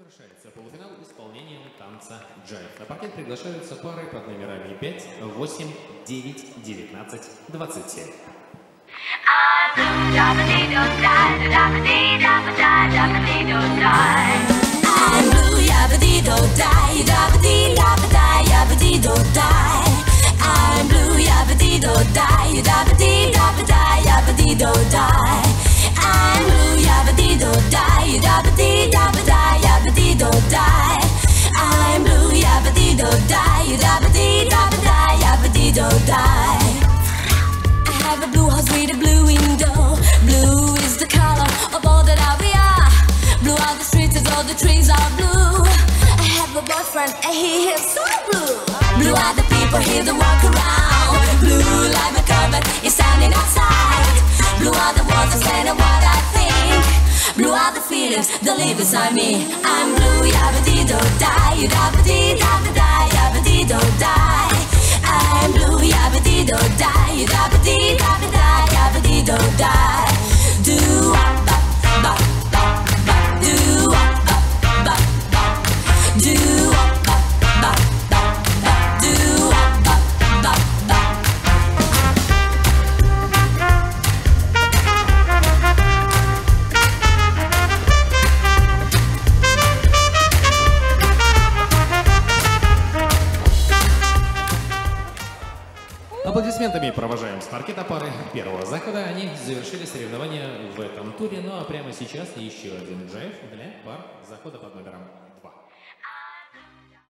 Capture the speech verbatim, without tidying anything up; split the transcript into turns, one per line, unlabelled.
Завершается полуфинал исполнением танца джайв. На паркет приглашаются пары под номерами пять, восемь, девять, девятнадцать, двадцать семь.
The trees are blue. I have a boyfriend and he is so blue. Blue are the people here that walk around. Blue like a carpet is standing outside. Blue are the ones that say what I think. Blue are the feelings that live inside me. I'm blue, yabba-dee-do die, yabba-dee, dabba-die, yabba-dee-do die. I'm blue, yabba-dee-do die, yabba-dee, dabba-die, yabba-dee-do die. Do ba ba ba ba do ba.
Аплодисментами провожаем с паркета пары первого захода. Они завершили соревнования в этом туре. Ну а прямо сейчас еще один джайв для пар захода под номером